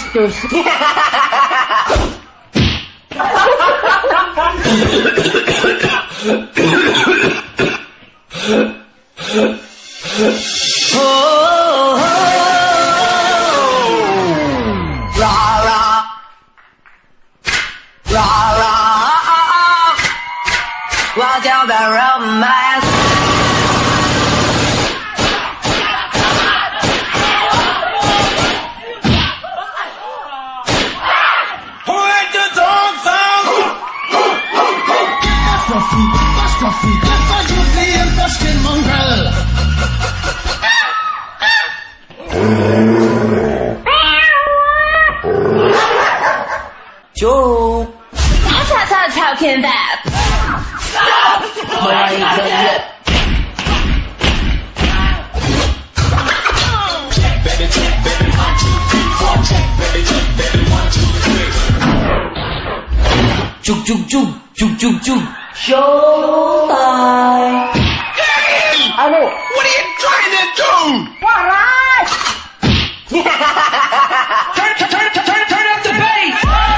bastos. What's your romance? Who let the dogs out? Wasch Coffee, das war Jubiläum im Verstehen-Mongrel. Joe. Talking that. Jug. Showtime. Ano? What are you trying to do? What? Turn up the bass.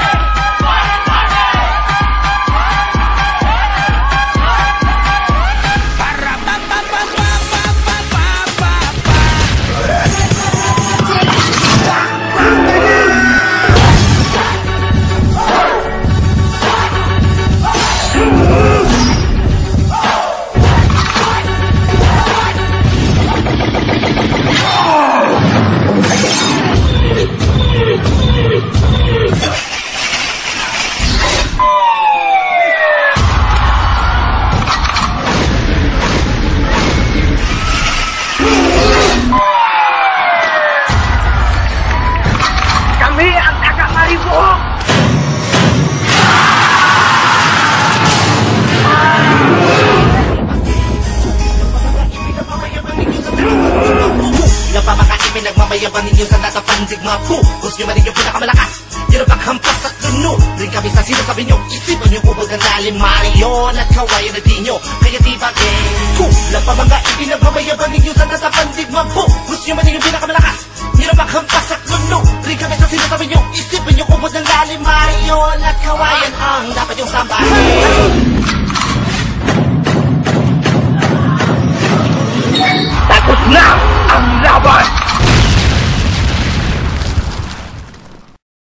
Kami ang taga Maribojoc. Napapakain nagmamayaban ninyo sa nasa pandigma po. Gusto nyo man yung pinakamalakas. Yun ang paghampas at tuno. Rin kami sa sinasabi nyo. Isipan nyo ubod ang lalim Marion at kawayan na di nyo. Kaya di ba game? Napapakain nagmamayaban ninyo sa nasa pandigma po. Gusto nyo man yung pinakamalakas. Yun ang paghampas at tuno. Rin kami sa sinasabi nyo. Isipan nyo ubod ang lalim Marion at kawayan ang dapat yung sambahin. Takot na ang laban.